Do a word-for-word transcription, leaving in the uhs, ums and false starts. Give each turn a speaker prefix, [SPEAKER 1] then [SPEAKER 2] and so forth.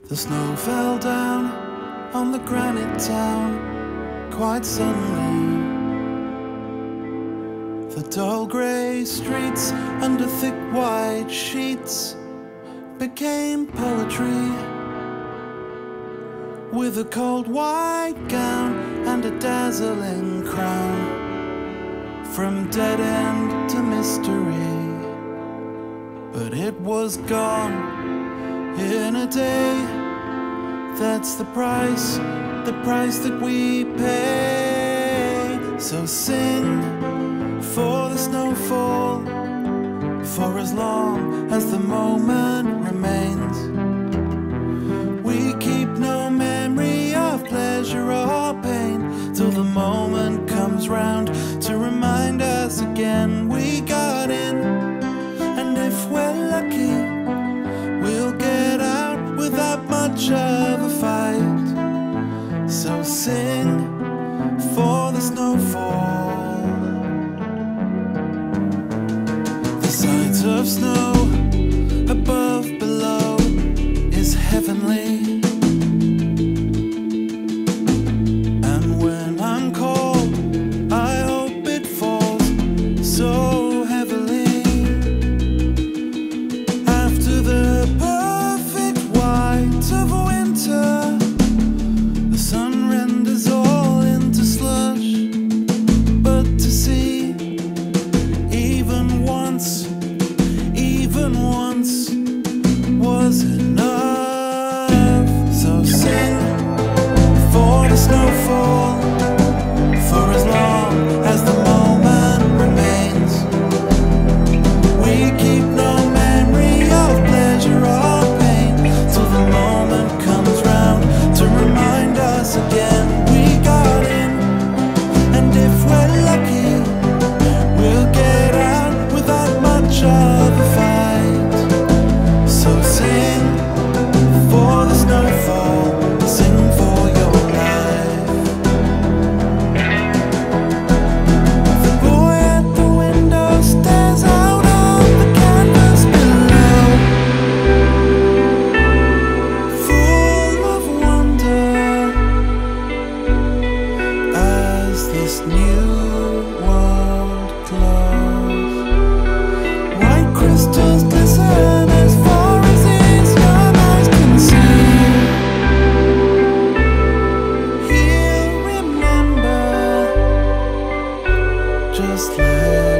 [SPEAKER 1] The snow fell down on the granite town quite suddenly. The dull grey streets under thick white sheets became poetry, with a cold white gown and a dazzling crown, from dead end to mystery. But it was gone in a day. That's the price, the price that we pay. So sing for the snowfall, for as long as the moment remains. We keep no memory of pleasure or pain till the moment comes round to remind us again we got in. And if we're lucky, we'll get out without much of a fight. So sing for the snowfall. The sight of snow above, below is heavenly. And when I'm cold, I hope it falls so heavily. After the perfect white of winter, the sun renders all into slush. But to see, even once, even once was enough. So sing for the snowfall, for as long as the moment remains. We keep no memory of pleasure or pain till the moment comes round to remind us again we got in. And if we're lucky, we'll get out without much of a fight. So sing for the snowfall, sing for your life. The boy at the window stares out on the canvas below, full of wonder as this new world glows. White crystals glisten as far as his young eyes can see. He'll remember, just let